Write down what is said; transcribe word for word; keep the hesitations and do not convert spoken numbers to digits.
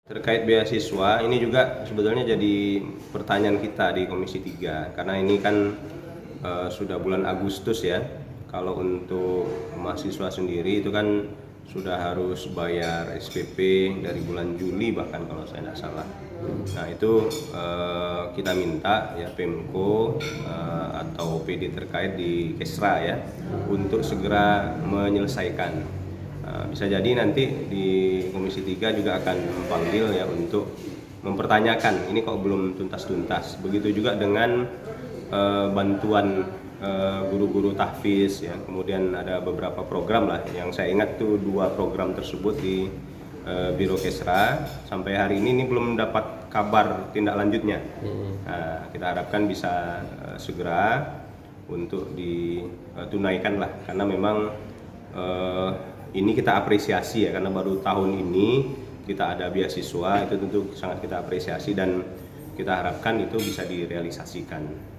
Terkait beasiswa, ini juga sebetulnya jadi pertanyaan kita di Komisi tiga, karena ini kan uh, sudah bulan Agustus ya. Kalau untuk mahasiswa sendiri itu kan sudah harus bayar S P P dari bulan Juli bahkan kalau saya tidak salah. Nah itu uh, kita minta ya Pemko uh, atau P D terkait di Kesra ya untuk segera menyelesaikan. Nah, bisa jadi nanti di Komisi tiga juga akan memanggil ya untuk mempertanyakan ini kok belum tuntas-tuntas. Begitu juga dengan uh, bantuan guru-guru uh, tahfiz ya. Kemudian ada beberapa program lah yang saya ingat tuh dua program tersebut di uh, Biro Kesra. Sampai hari ini ini belum dapat kabar tindak lanjutnya. Nah, kita harapkan bisa uh, segera untuk ditunaikan lah, karena memang uh, ini kita apresiasi ya, karena baru tahun ini kita ada beasiswa, itu tentu sangat kita apresiasi dan kita harapkan itu bisa direalisasikan.